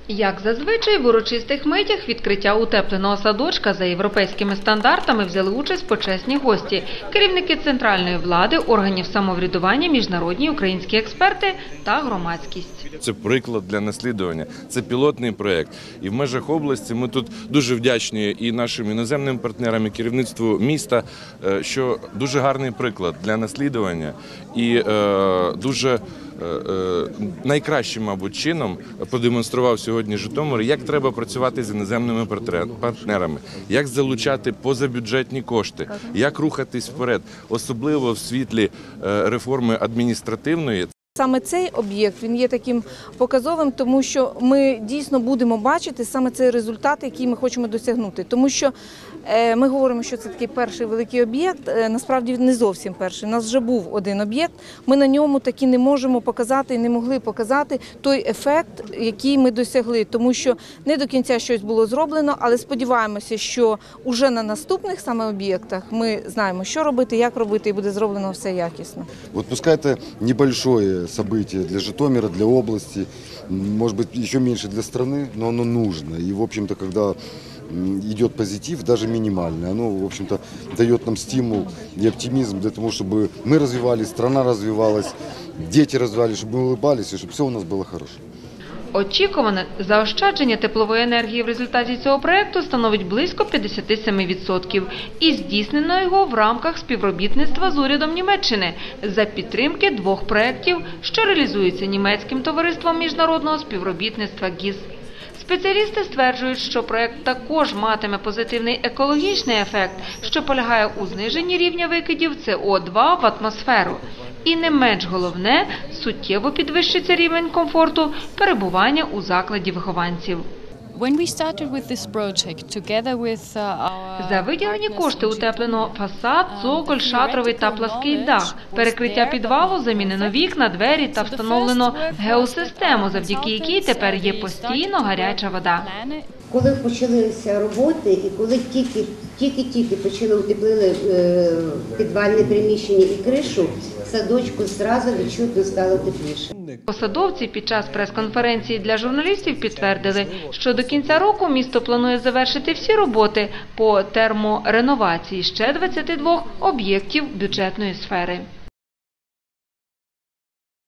Як зазвичай, в урочистих митях відкриття утепленого садочка за європейськими стандартами взяли участь почесні гості – керівники центральної влади, органів самоврядування, міжнародні українські експерти та громадськість. Це приклад для наслідування, це пілотний проєкт. І в межах області ми тут дуже вдячні і нашим іноземним партнерам, і керівництву міста, що дуже гарний приклад для наслідування і дуже найкращим, мабуть, чином продемонстрував сьогодні Житомир, як треба працювати з іноземними партнерами, як залучати позабюджетні кошти, як рухатись вперед, особливо в світлі реформи адміністративної. Саме цей об'єкт, він є таким показовим, тому що ми дійсно будемо бачити саме цей результат, який ми хочемо досягнути. Тому що ми говоримо, що це такий перший великий об'єкт, насправді він не зовсім перший. У нас вже був один об'єкт, ми на ньому таки не можемо показати і не могли показати той ефект, який ми досягли. Тому що не до кінця щось було зроблено, але сподіваємося, що вже на наступних саме об'єктах ми знаємо, що робити, як робити, і буде зроблено все якісно. От пускай це небольшое событие для Житомира, для области, может быть, еще меньше для страны, но оно нужно. И, в общем-то, когда идет позитив, даже минимальный, оно, в общем-то, дает нам стимул и оптимизм для того, чтобы мы развивались, страна развивалась, дети развивались, чтобы мы улыбались, и чтобы все у нас было хорошо. Очікуване заощадження теплової енергії в результаті цього проєкту становить близько 57%. І здійснено його в рамках співробітництва з урядом Німеччини за підтримки двох проєктів, що реалізуються німецьким товариством міжнародного співробітництва ГІС. Спеціалісти стверджують, що проєкт також матиме позитивний екологічний ефект, що полягає у зниженні рівня викидів СО2 в атмосферу. І не менш головне – суттєво підвищиться рівень комфорту перебування у закладі вихованців. За виділені кошти утеплено фасад, цоколь, шатровий та плаский дах. Перекриття підвалу, замінено вікна, двері та встановлено геосистему, завдяки якій тепер є постійно гаряча вода. Коли почалися роботи і коли тільки почали утеплили підвальне приміщення і кришу, садочку зразу відчутно стало тепліше. Посадовці під час прес-конференції для журналістів підтвердили, що до кінця року місто планує завершити всі роботи по термореновації ще 22 об'єктів бюджетної сфери.